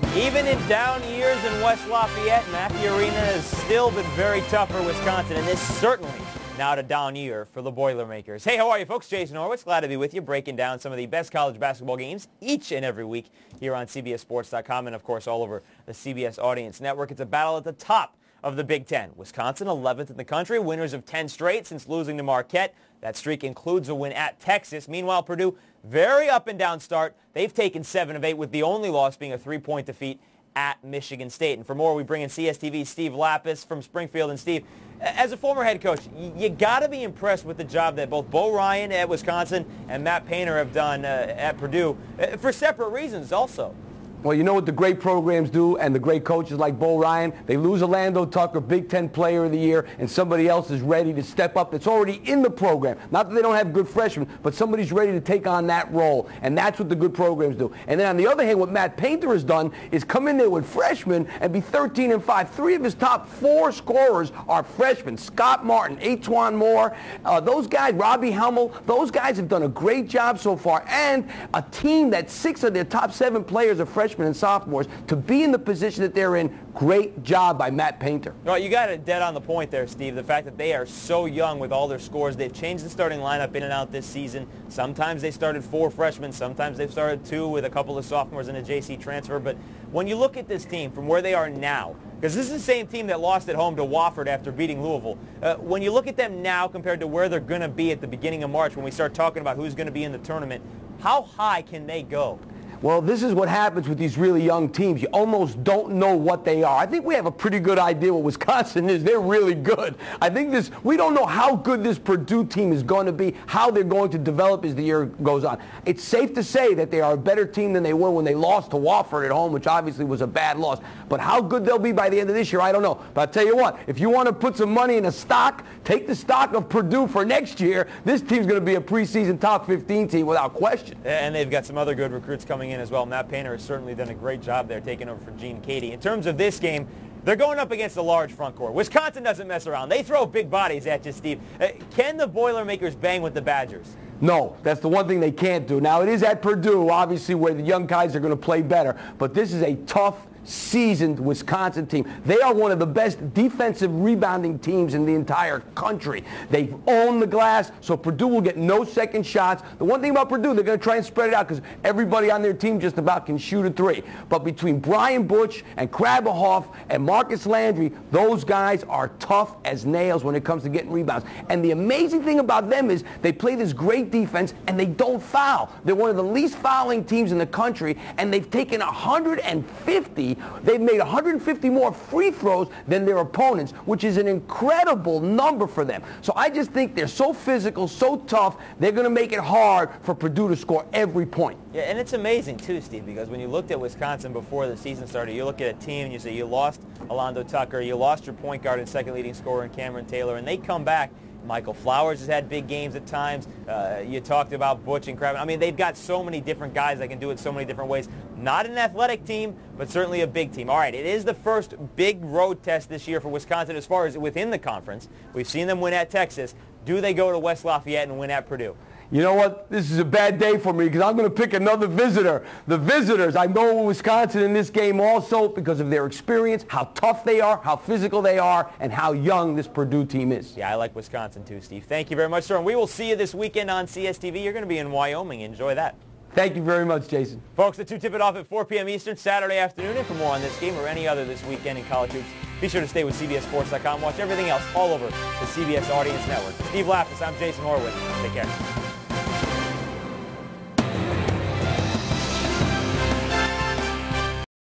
Even in down years in West Lafayette, Mackey Arena has still been very tough for Wisconsin, and this certainly not a down year for the Boilermakers. Hey, how are you folks? Jason Horwitz, glad to be with you, breaking down some of the best college basketball games each and every week here on CBSSports.com and, of course, all over the CBS Audience Network. It's a battle at the top of the Big Ten. Wisconsin, 11th in the country, winners of 10 straight since losing to Marquette. That streak includes a win at Texas. Meanwhile, Purdue, very up and down start. They've taken 7 of 8 with the only loss being a 3-point defeat at Michigan State. And for more, we bring in CSTV's Steve Lapis from Springfield. And Steve, as a former head coach, you got to be impressed with the job that both Bo Ryan at Wisconsin and Matt Painter have done at Purdue for separate reasons also. Well, you know what the great programs do and the great coaches like Bo Ryan? They lose Orlando Tucker, Big Ten Player of the Year, and somebody else is ready to step up that's already in the program. Not that they don't have good freshmen, but somebody's ready to take on that role, and that's what the good programs do. And then on the other hand, what Matt Painter has done is come in there with freshmen and be 13-5. 3 of his top 4 scorers are freshmen. Scott Martin, Aitwan Moore, those guys, Robbie Hummel, those guys have done a great job so far. And a team that 6 of their top 7 players are freshmen and sophomores to be in the position that they're in. Great job by Matt Painter. Well, you got it dead on the point there, Steve. The fact that they are so young with all their scores. They've changed the starting lineup in and out this season. Sometimes they started 4 freshmen. Sometimes they've started 2 with a couple of sophomores and a JC transfer. But when you look at this team from where they are now, because this is the same team that lost at home to Wofford after beating Louisville. When you look at them now compared to where they're going to be at the beginning of March when we start talking about who's going to be in the tournament, how high can they go? Well, this is what happens with these really young teams. You almost don't know what they are. I think we have a pretty good idea what Wisconsin is. They're really good. I think we don't know how good this Purdue team is going to be, how they're going to develop as the year goes on. It's safe to say that they are a better team than they were when they lost to Wofford at home, which obviously was a bad loss. But how good they'll be by the end of this year, I don't know. But I'll tell you what, if you want to put some money in a stock, take the stock of Purdue for next year. This team's going to be a preseason top 15 team without question. And they've got some other good recruits coming in as well. Matt Painter has certainly done a great job there, taking over for Gene Cady. In terms of this game, they're going up against a large front court. Wisconsin doesn't mess around. They throw big bodies at you, Steve. Can the Boilermakers bang with the Badgers? No, that's the one thing they can't do. Now, it is at Purdue, obviously, where the young guys are going to play better. But this is a tough, seasoned Wisconsin team. They are one of the best defensive rebounding teams in the entire country. They own the glass, so Purdue will get no second shots. The one thing about Purdue, they're going to try and spread it out because everybody on their team just about can shoot a 3. But between Brian Butch and Krabahoff and Marcus Landry, those guys are tough as nails when it comes to getting rebounds. And the amazing thing about them is they play this great defense and they don't foul. They're one of the least fouling teams in the country, and they've taken 150. They've made 150 more free throws than their opponents, which is an incredible number for them. So I just think they're so physical, so tough, they're going to make it hard for Purdue to score every point. Yeah, and it's amazing, too, Steve, because when you looked at Wisconsin before the season started, you look at a team and you say you lost Orlando Tucker, you lost your point guard and second leading scorer in Cameron Taylor, and they come back. Michael Flowers has had big games at times. You talked about Butch and Krabahoff. I mean, they've got so many different guys that can do it so many different ways. Not an athletic team, but certainly a big team. All right, it is the first big road test this year for Wisconsin as far as within the conference. We've seen them win at Texas. Do they go to West Lafayette and win at Purdue? You know what? This is a bad day for me because I'm going to pick another visitor. The visitors, I know Wisconsin in this game also because of their experience, how tough they are, how physical they are, and how young this Purdue team is. Yeah, I like Wisconsin too, Steve. Thank you very much, sir. And we will see you this weekend on CSTV. You're going to be in Wyoming. Enjoy that. Thank you very much, Jason. Folks, the 2 tip it off at 4 p.m. Eastern Saturday afternoon. And for more on this game or any other this weekend in college hoops, be sure to stay with CBSSports.com. Watch everything else all over the CBS Audience Network. Steve Lapis, I'm Jason Horwitz. Take care.